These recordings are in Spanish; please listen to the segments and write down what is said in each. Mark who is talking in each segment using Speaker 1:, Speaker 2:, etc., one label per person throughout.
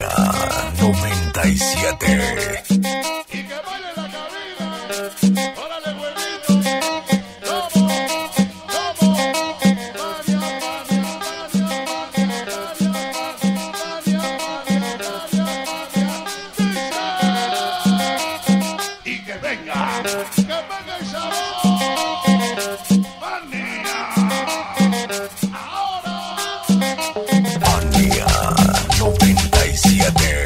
Speaker 1: 97.
Speaker 2: Y que baile la cabina. Órale, huevito. Y que venga el sabor. Manía. Ahora.
Speaker 1: Manía 97.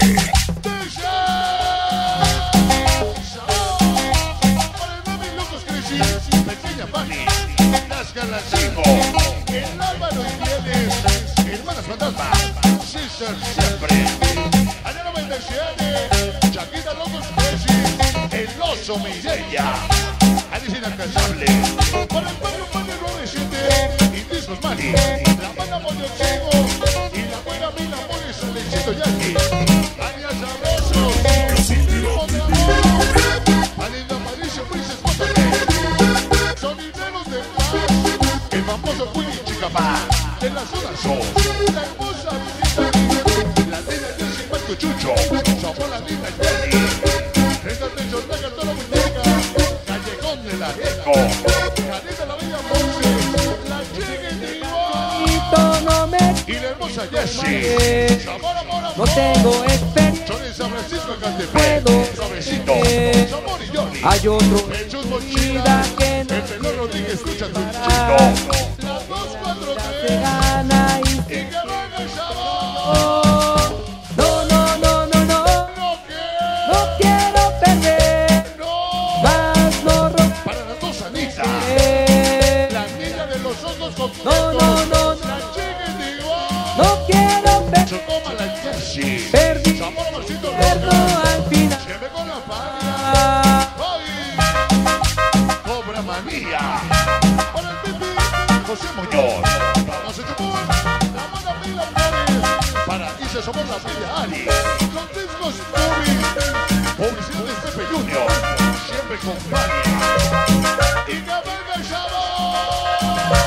Speaker 2: Pequeña Fanny, las Galacingo, el Álvaro y Vienes, Hermanas Fantasma, César siempre, Ana 97, Chaquita Locos Messi, El Oso Mireya, Alice Inalcanzable, para el barrio Fanny 97, y Discos Mani, la banda Moñochigo, y la buena Mina Mores, Alexito Yaki, Arias Sabrosos, Sinónimo de Amor, Alinda Patricio, Princess Montaner. Sonideros de paz, el famoso Willy Chicapá, de la zona Sol, la hermosa Avenida, la nena Jessie Marco Chucho, somos la linda Jenny, Renta Techo, Naga, Toro Muñeca, Callejón de la Eco, Janita la Bella Monse, la Chiquitiguá, y la hermosa Jessie, Sabor, amor, amor,
Speaker 3: No tengo experiencia,
Speaker 2: Son en San Francisco, Catepec, Suavecito, Sabor y Johnny,
Speaker 3: hay otro
Speaker 2: Jesús
Speaker 3: vida
Speaker 2: Mochila,
Speaker 3: que no
Speaker 2: el pelón Rodríguez escucha tu
Speaker 3: para.
Speaker 2: chico. Las 2, 4,
Speaker 3: Se
Speaker 2: 3.
Speaker 3: gana
Speaker 2: Y que venga el sabor.
Speaker 3: oh, no
Speaker 2: No
Speaker 3: quiero perder,
Speaker 2: no.
Speaker 3: más no romper.
Speaker 2: Para las dos Anita. La niña de los ojos completos.
Speaker 3: No.
Speaker 2: La Chiquitiguá.
Speaker 3: No quiero perder,
Speaker 2: Chocoma la Jessie.
Speaker 3: perdí,
Speaker 2: Sabor Marcito
Speaker 3: pierdo
Speaker 2: Roca.
Speaker 3: al final.
Speaker 2: Se ve con la paria.
Speaker 3: Ah,
Speaker 2: ¡Ay! Cobra Manía. Para el Pipi. José Muñoz. Vamos a chupar. La mano Mila Flores. Para Isa somos la bella Ari. Los discos Tubi. Publicidad de Pepe Junior. Siempre compañía. Y que venga el sabor.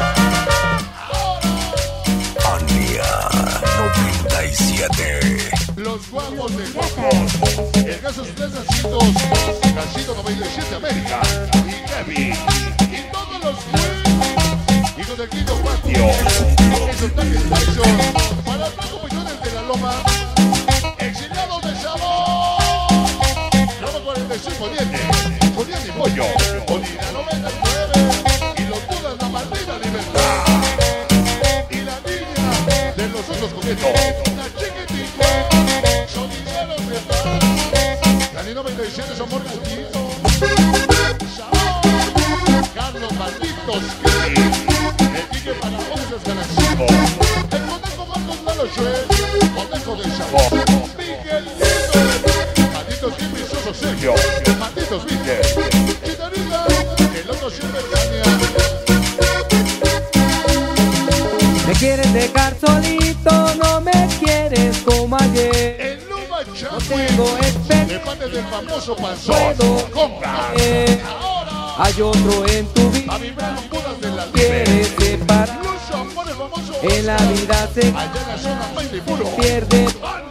Speaker 1: Manía 97.
Speaker 2: Los guapos de guapos. El caso es 3 nacidos. Casito 97 América. Y Kevin. Y todos los Queens. Hijos del quinto patio. Esos tanques Tyson. Para los compañeros de la Loma. Exiliados de sabor. Loma 45 Diente. Poniente y Pollo. Olina 99. Y los Budas la maldita libertad. Y la niña de los ojos coquetos. La Chiquitiguá. Sonideros de paz. La niña 97 son Morgatito. Carlos Malditos Kiki. El Quique para Onzas Galacingo. El conejo Marcos Lalo Schwed. Conejo del sabor. Miguelito. Malditos Kimi Soso Sergio. Malditos Miguel. Chitarita. El otro siempre Tania.
Speaker 3: me quieres dejar solito, no me quieres como ayer.
Speaker 2: El Luma
Speaker 3: No
Speaker 2: Chapui.
Speaker 3: tengo
Speaker 2: De
Speaker 3: experiencia,
Speaker 2: parte del famoso Panzón.
Speaker 3: puedo
Speaker 2: Compra.
Speaker 3: Ahora hay otro en tu vida,
Speaker 2: A vibrar los Budas de la
Speaker 3: quieres separar.
Speaker 2: Lucho Amor, el famoso
Speaker 3: En la
Speaker 2: Oscar.
Speaker 3: vida se
Speaker 2: Allá en la zona Maile y Puro.
Speaker 3: pierde.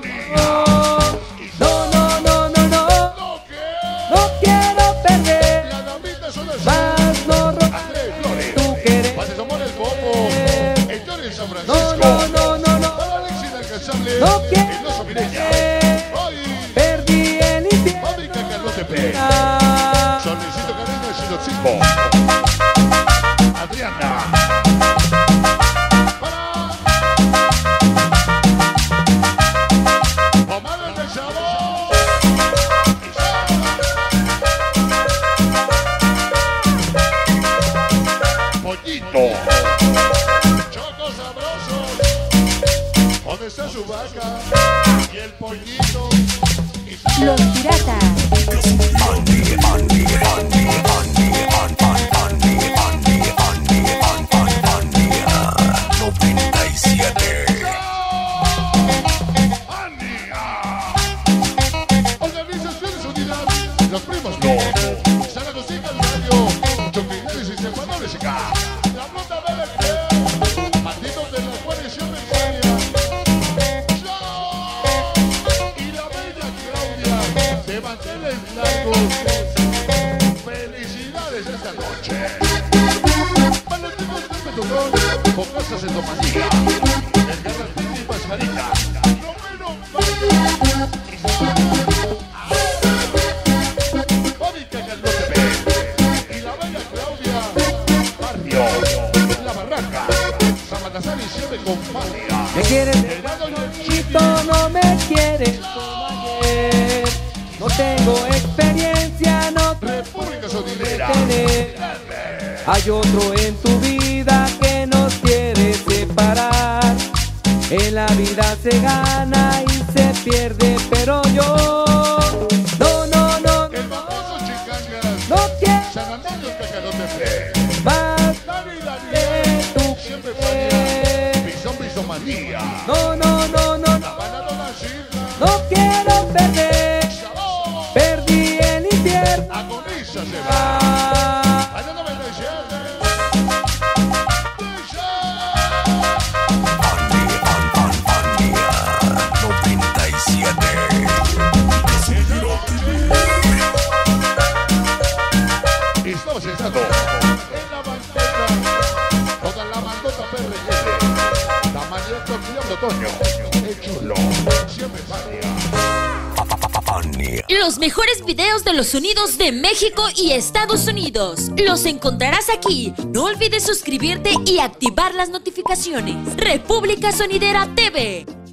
Speaker 3: No quiero perder,
Speaker 2: La damita son las
Speaker 3: más no romper
Speaker 2: Andrés Flores.
Speaker 3: tu querer.
Speaker 2: Pases Amor el Bobo. El Johnny en San Francisco.
Speaker 3: No,
Speaker 2: Para Alex Inalcanzable.
Speaker 3: No quiero
Speaker 2: El Oso Mireya. Ay.
Speaker 3: perdí el infierno.
Speaker 2: Fábrica Carlos Tepe.
Speaker 3: Ah,
Speaker 2: Solicito cariño y siloxismo. Adriana. Para. Omar del sabor. Pollito. Chocos sabrosos. ¿Dónde está su vaca? Y el pollito.
Speaker 4: Los piratas.
Speaker 1: Manía 97.
Speaker 2: Organizaciones Unidas. Los primos no. San Agustín Calvario. Choquines y separadores acá. La flota BLT. Malditos de la coalición de España. manteles largos. Felicidades esta noche. Valentinos de Petulón, con casas en Tomanía. El Garratín y Pascarita. Romero Valle. Fábrica Caldote B. Y la bella Claudia. Barrio. La Barraca. San Baltasar y Siempre con Magia.
Speaker 3: Me quieres de
Speaker 2: Gerardo y el
Speaker 3: cartolito, no me quieres como ayer. No tengo experiencia, no
Speaker 2: República Sonidera.
Speaker 3: tener. Hay otro en tu vida que nos quiere separar. En la vida se gana y se pierde, pero yo no, no, no,
Speaker 2: El famoso Chicangas.
Speaker 3: no quiero
Speaker 2: San Antonio Cacalote F.
Speaker 3: más
Speaker 2: Dani
Speaker 3: de
Speaker 2: Daniel.
Speaker 3: tu
Speaker 2: Siempre
Speaker 3: querer.
Speaker 2: falla. Bisomanía.
Speaker 3: No, no, no, no, no,
Speaker 2: Banadona Silva.
Speaker 3: no quiero perder.
Speaker 2: Sabor.
Speaker 3: Perdí el infierno.
Speaker 2: Agoniza se va.
Speaker 3: Ah,
Speaker 2: Año 97.
Speaker 1: Manía 97.
Speaker 2: Estamos estando en la bandeja. Toda la bandota PRL. La manía Criando Toño. El chulo. Siempre falla.
Speaker 1: Manía.
Speaker 5: Los mejores videos de los sonidos de México y Estados Unidos. Los encontrarás aquí. No olvides suscribirte y activar las notificaciones. República Sonidera TV.